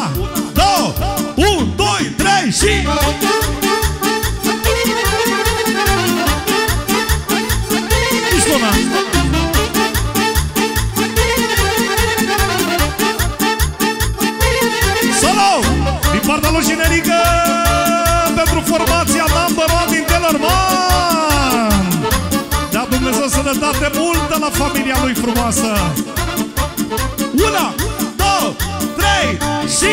două, un, doi, trei și... Mișcona! Solo! Din partea lui Generică pentru formația number one din Telorman. Da, Dumnezeu sănătate multă la familia lui frumoasă. Una, două, trei și...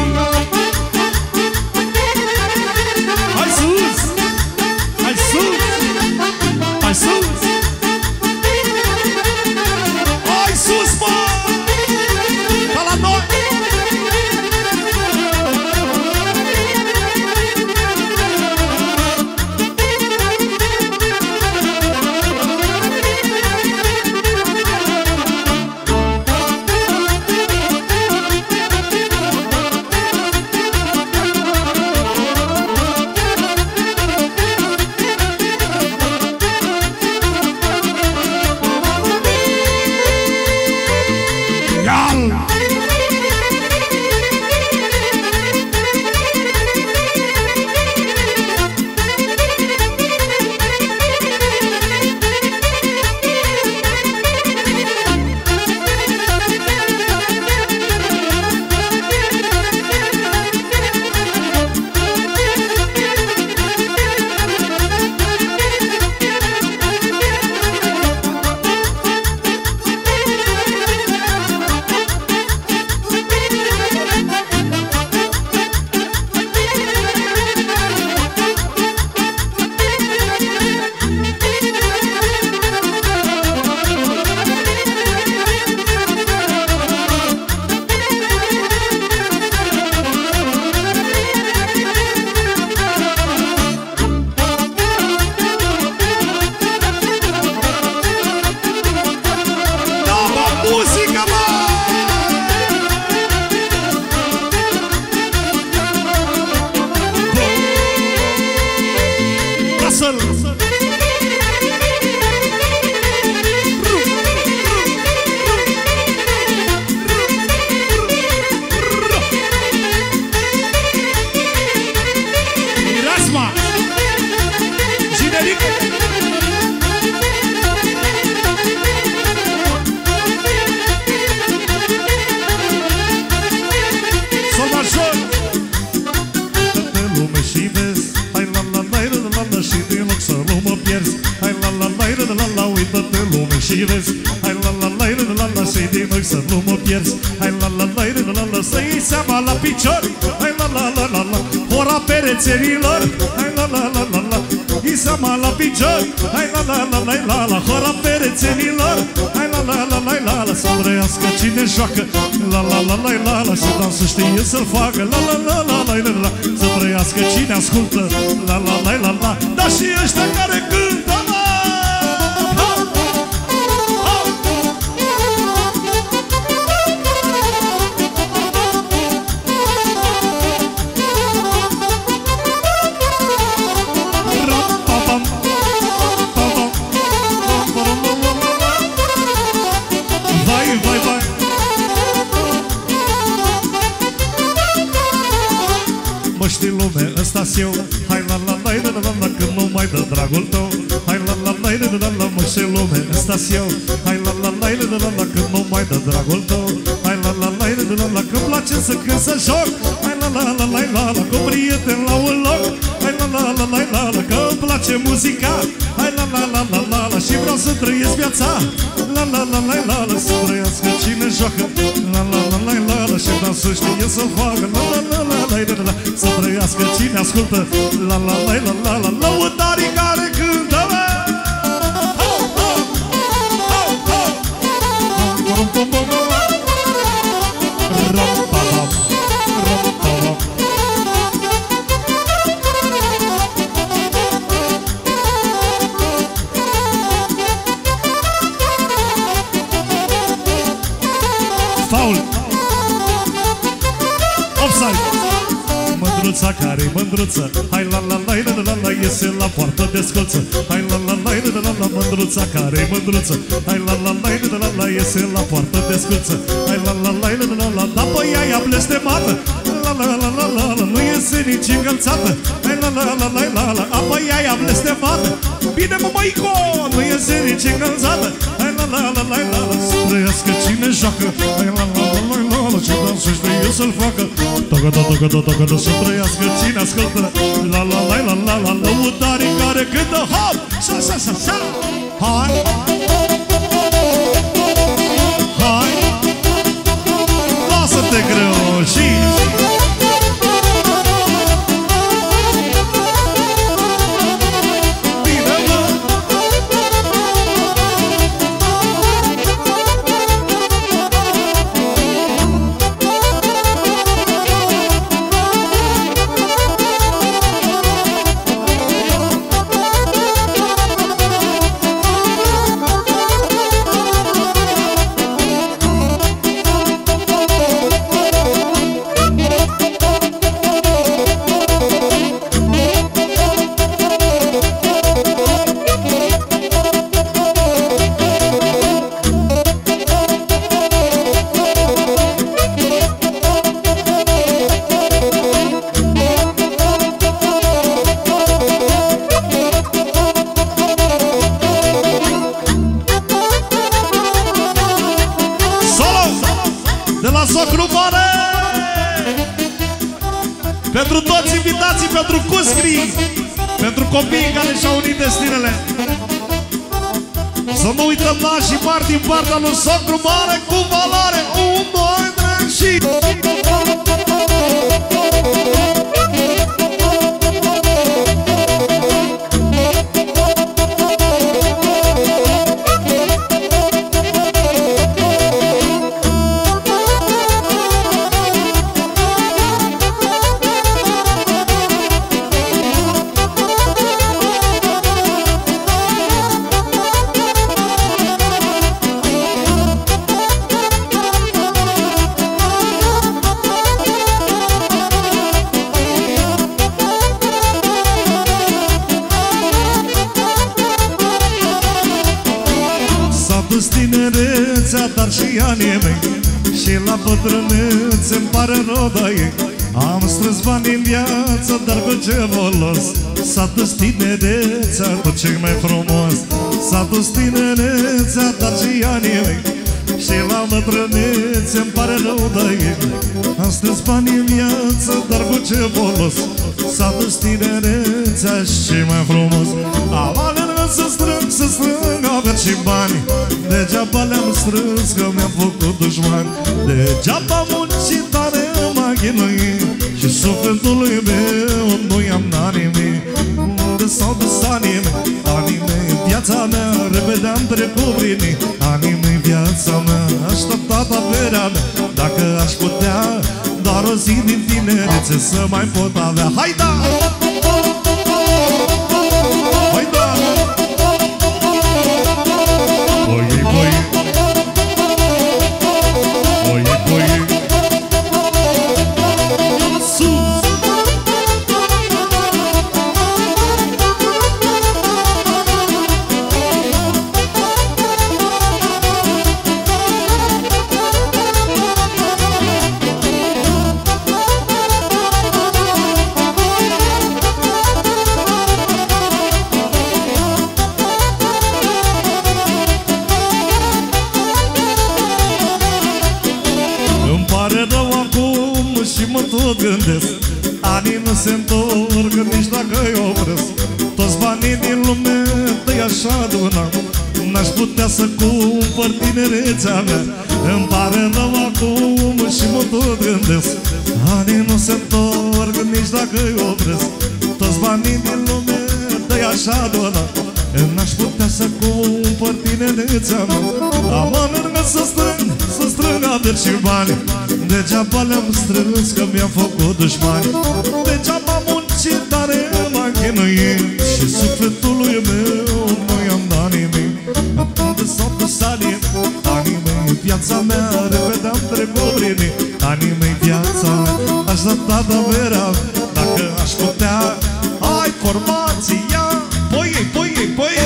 Hai sus! Hai sus! Hai sus! Hai sus, mă! Ca la noi! Și vezi, hai la la la la la la, și din noi să nu mă pierzi. Hai la la la la la, să iei seama la picior. Hai la la la la la, ora perețelilor. Hai la la la la la, iei seama la picior. Hai la la la la la la, ora perețelilor. Hai la la la la la la, să trăiască cine joacă. La la la la la la, și dansul știe să-l facă. La la la la la la la, să trăiască cine ascultă. La la la la la, dar și ăștia care cântă. Știi lume, ăsta-s eu. Hai la la la la la la, când nu mai dă dragul tău. Hai la la la la la la, mă știi lume, ăsta-s eu. Hai la la la la la la, când nu mai dă dragul tău. Hai la la la la la la, când place să cânt să joc. Hai la la la la la la, cu prieteni la un loc. Hai la la la la la la, că îmi place muzica. Hai la la la la la la, și vreau să trăiesc viața. La la la la la la, să trăiască cine joacă. La la la la la la, și dansul știe să facă. La la la la la la la, să trăiască cine ascultă. La la la la la la, lăutarii care cântă. Faul. Offside. Mândruța care-i mândruță. Hai la la la la la la, iese la poartă de scolță. Hai la la la la la la, mândruța care-i mândruță. Hai la la la la la, iese la poartă de scolță. Hai la la la la la, da pe ea blestemată. la la la la la la, nu iese nici încălțată. Hai la la la la la la, apoi aia blestemată. Bine mă măico, nu iese nici încălțată. Hai la la la la la la, să trăiască cine joacă. Hai la la la la la la, ce dansul știe să-l facă. Tocă-da, tocă-da, tocă-da, să trăiască cine ascultă. La la la la la la, lăutarii care cântă. Hop, sa sa sa sa. Hai, hai, lasă-te greu și pentru toți invitații, pentru cuscrii, pentru copiii care și-au unit destinele. Să nu uităm nașii mari din partea lui socru mare cu valoare. 1, 2, 3 și... Tinerețea, dar și anii mei, și la bătrânețe-mi pare rău de ei. Am strâns bani în viață, dar cu ce folos? S-a dus tinerețea cu ce mai frumos. S-a dus tinerețea, dar și anii mei, și la bătrânețe-mi pare rău de ei. Am strâns bani în viață, dar cu ce folos? S-a dus tinerețea și mai frumos. Am alergat să strâng averi și bani. Degeaba le-am strâns că mi-am făcut dușmani. Degeaba muncit tare m-a chinuit și sufletului meu nu i-am dat nimic. Unde s-au dus anii mei, anii mei, viața mea, repede am trecut prin ei. Anii mei, viața mea, așteptat averea mea. Dacă aș putea, doar o zi din tinerețe să mai pot avea. Hai da! Hai da! Boi, boi, boi, boi, sus! Tot gândesc, anii nu se întorc nici dacă îi opresc. Toți banii din lume de-i așa adunam, n-aș putea să cumpăr tinerețea mea. Îmi pare rău acum și mă tot gândesc, anii nu se întorc nici dacă îi opresc. Toți banii din lume de-i așa adunam, n-aș putea să cumpăr tinerețea mea. Am alergat să strâng averi și bani. Degeaba le-am strâns că mi-am făcut dușmani. Degeaba muncit tare m-am chinuit și sufletului meu nu i-am dat nimic. Unde s-au dus anii mei, viața mea, repede am trecut prin ei. Anii mei, viața mea, aș da averea. Dacă aș putea, hai formația, poie, poie, poie.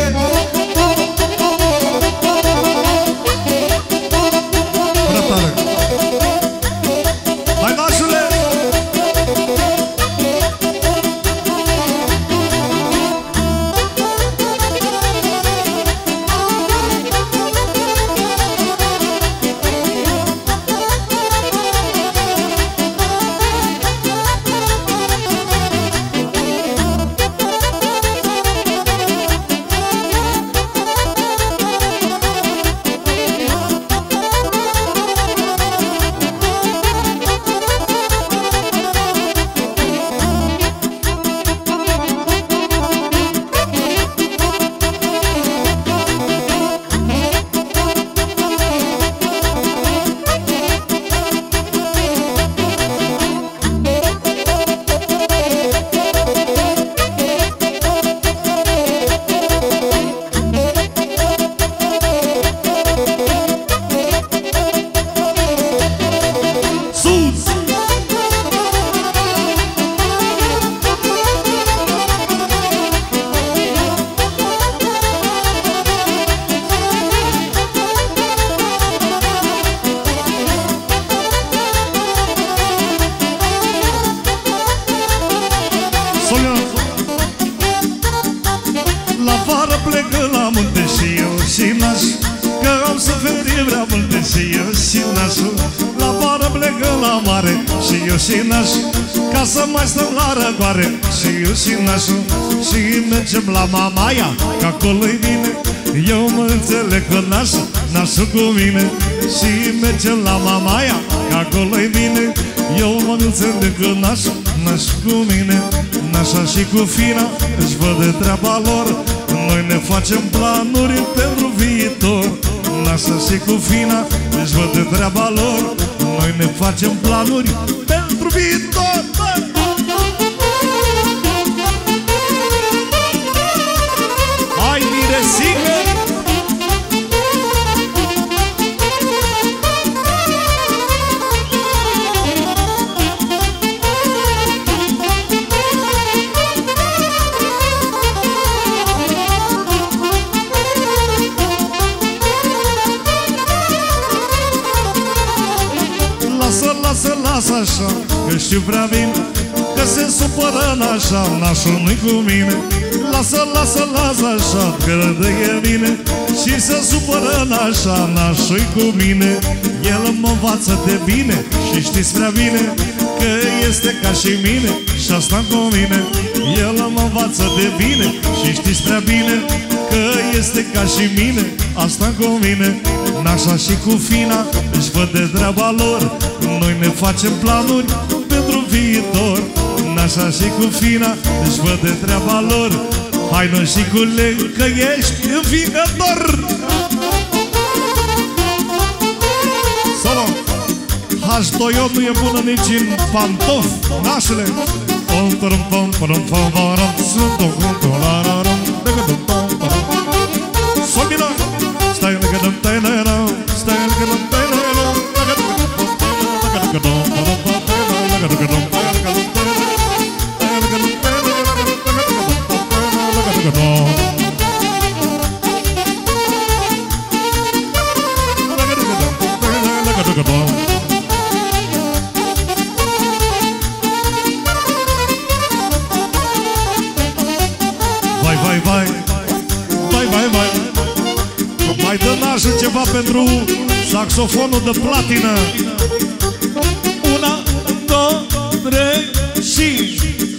Hai, nașule! la mare și eu și nașul, ca să mai stăm la răcoare și eu și nașul. Și mergem la Mamaia, că acolo-i bine. Eu mă înțeleg cu nașul, nașul cu mine. Și mergem la Mamaia, că acolo-i bine. Eu mă înțeleg cu nașul, nașul cu mine. Nașa și cu Fina își văd de treaba lor. Noi ne facem planuri pentru viitor. Nașa și cu Fina își văd de treaba lor. Noi ne facem planuri pentru viitor. Hai, miresică! Lasă așa, că știu prea bine că se supără n-așa, nașul nu-i cu mine. Lasă așa, că râde bine și se supără n-așa, nașul-i cu mine. El mă învață de bine și știți prea bine că este ca și mine și asta cu mine. El mă învață de bine și știți prea bine că este ca și mine, asta cu mine. Nașa și cu Fina își văd de treaba lor. Noi ne facem planuri pentru viitor. Nașa și cu Fina își văd de treaba lor. Hai noi și cu Lei, că ești învingător. Solo H2O nu e bună nici în pantof, nașele. Somina, stai lângă dăm-tăi-nă-nă, stai lângă dăm-tăi-nă-nă, vai. Mai dă nașul ceva pentru saxofonul de platină. 1, 2, 3 și...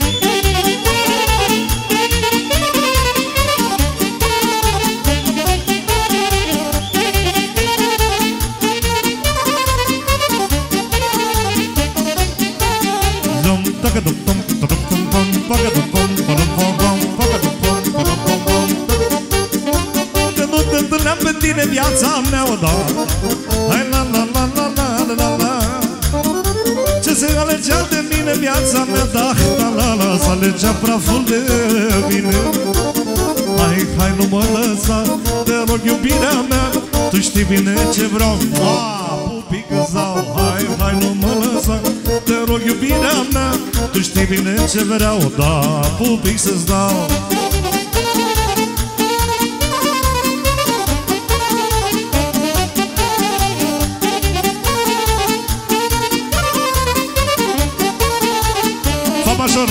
Că nu te întâlneam pe tine, viața mea o da. Hai la la la la la la la. Ce se alegea de mine, viața mea, da. La la la, se alegea praful de mine. Hai, nu mă lăsa, te rog, iubirea mea. Tu știi bine ce vreau. Pupică zau, hai, nu mă lăsa, te rog, iubirea mea. Tu știi bine ce vreau, da, pupic să-ți dau. Fa major.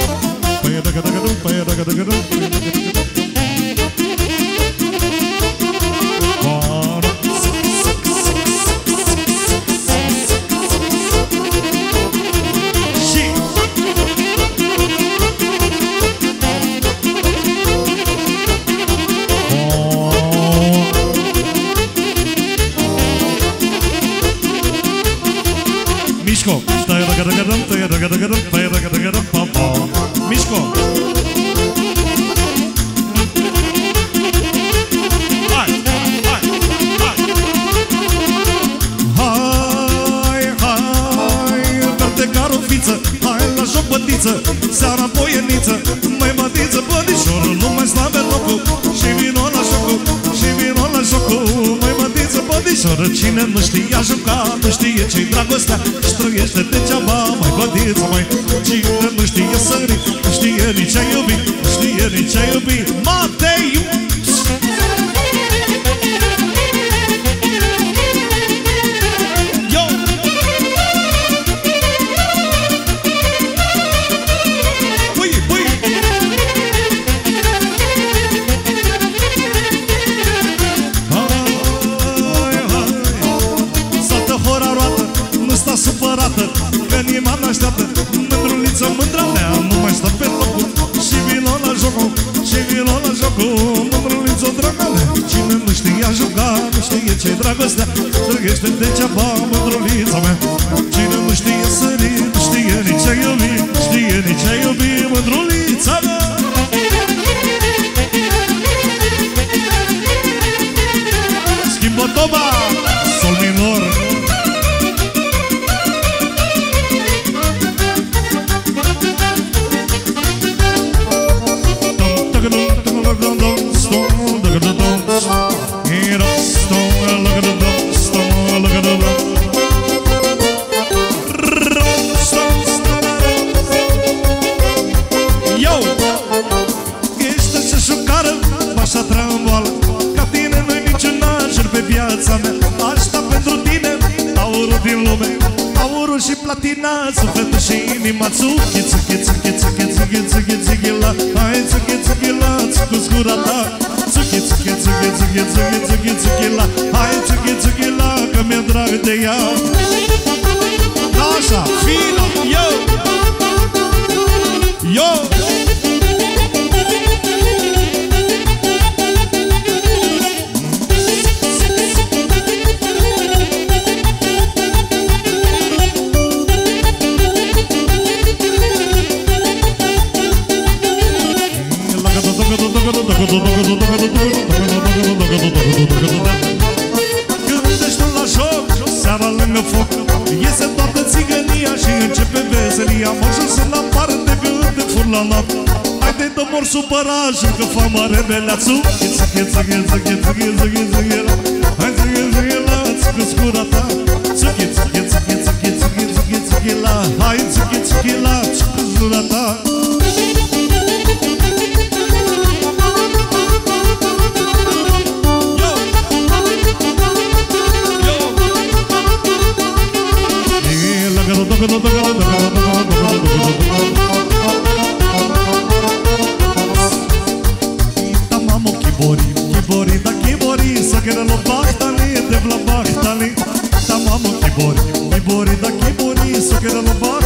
Mișco, Mișco. Hai, verde ca rofiță, hai la joc bătiță, seara poieniță, mai mătiță, bădișoră, nu mai slabe locul, și vino la jocul, și vino la jocul, mai mătiță, bădișoră, cine nu știa juca, nu știe ce-i dragostea, și trăiește degeaba, mai bădiță, mai. Cine nu știe sări, nu știe nici a iubi, nu știe nici a iubi, Matei! Supărată, juca, nu știe ce-i dragostea. Străgește degeaba mândrulița mea. Cine nu știe sări, nu știe nici a iubi, nu știe nici a iubi mândrulița mea. Schimbă toba, sol minor. Platina, sufletul și inima. Țuchi, țuchi, țuchi, țuchi, țuchi, țuchi, țuchi la. Hai, țuchi, țuchi la, cu scura ta. Țuchi, țuchi, țuchi, țuchi, țuchi, țuchi, țuchi la. Hai, țuchi, țuchi la, că mi-e drag de ea. Așa, fina, yo! Yo! Gândește la joc, seara lângă foc. Iese toată țigănia și începe veselia. Am ajuns în afară de gând de fur la noapte. Haide de mor supărat, că fama rebelea. Țuchi, țuchi, țuchi, țuchi, țuchi, țuchi, țuchi la. Hai, țuchi, țuchi la, cu scura ta. Țuchi, țuchi, țuchi, țuchi, țuchi, țuchi, țuchi la. Hai, țuchi, țuchi la, cu scura ta. Tamamo kibori, kibori da kibori, sakera lo bahtali, devla bahtali. Tamamo kibori, kibori da kibori, sakera lo bahtali.